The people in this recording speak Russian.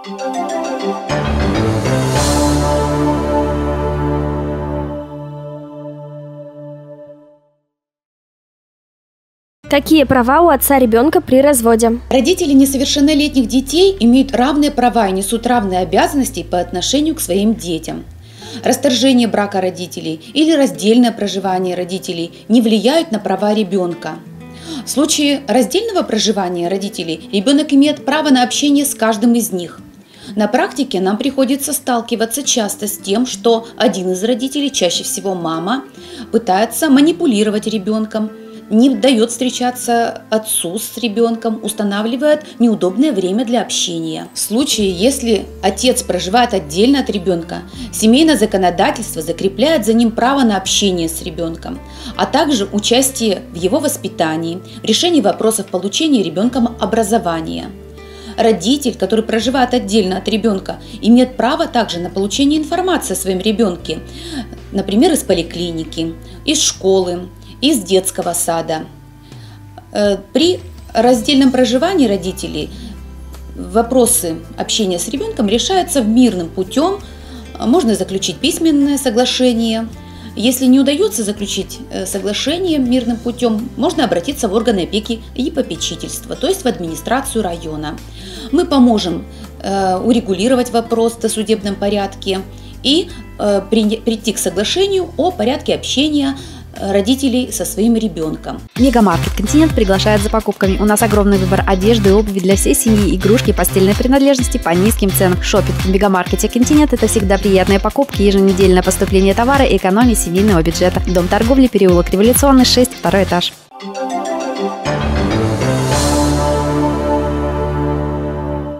Какие права у отца ребенка при разводе? Родители несовершеннолетних детей имеют равные права и несут равные обязанности по отношению к своим детям. Расторжение брака родителей или раздельное проживание родителей не влияют на права ребенка. В случае раздельного проживания родителей ребенок имеет право на общение с каждым из них. На практике нам приходится сталкиваться часто с тем, что один из родителей, чаще всего мама, пытается манипулировать ребенком, не дает встречаться отцу с ребенком, устанавливает неудобное время для общения. В случае, если отец проживает отдельно от ребенка, семейное законодательство закрепляет за ним право на общение с ребенком, а также участие в его воспитании, в решении вопросов получения ребенком образования. Родитель, который проживает отдельно от ребенка, имеет право также на получение информации о своем ребенке, например, из поликлиники, из школы, из детского сада. При раздельном проживании родителей вопросы общения с ребенком решаются мирным путем. Можно заключить письменное соглашение. Если не удается заключить соглашение мирным путем, можно обратиться в органы опеки и попечительства, то есть в администрацию района. Мы поможем урегулировать вопрос в досудебном порядке и прийти к соглашению о порядке общения родителей со своим ребенком. Мегамаркет «Континент» приглашает за покупками. У нас огромный выбор одежды и обуви для всей семьи, игрушки, постельные принадлежности по низким ценам. Шопинг в Мегамаркете «Континент» – это всегда приятные покупки, еженедельное поступление товара и экономия семейного бюджета. Дом торговли, переулок Революционный, 6, 2 этаж.